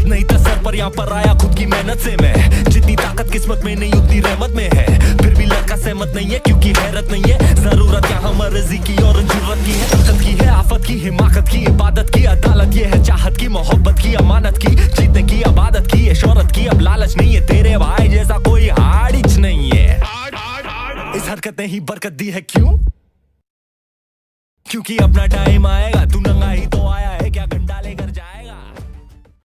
नहीं था सर पर यहाँ पर आया खुद की मेहनत से मैं। जितनी ताकत किस्मत में नहीं उतनी रहमत में है। फिर भी लड़का सहमत नहीं है क्योंकि हैरत नहीं है। जरूरत यहाँ मर्जी की और जरूरत की है। ताकत की है, आफत की, हिमाकत की, इबादत की, अदालत ये है, चाहत की, मोहब्बत की, अमानत की, जीतने की, अबादत की, शोहरत की। अब लालच नहीं है, तेरे भाई जैसा कोई हाड़िच नहीं है। इस हरकत ने ही बरकत दी है, क्यों? क्योंकि अपना टाइम आएगा, तू नंगा ही तो आया है, क्या गंडा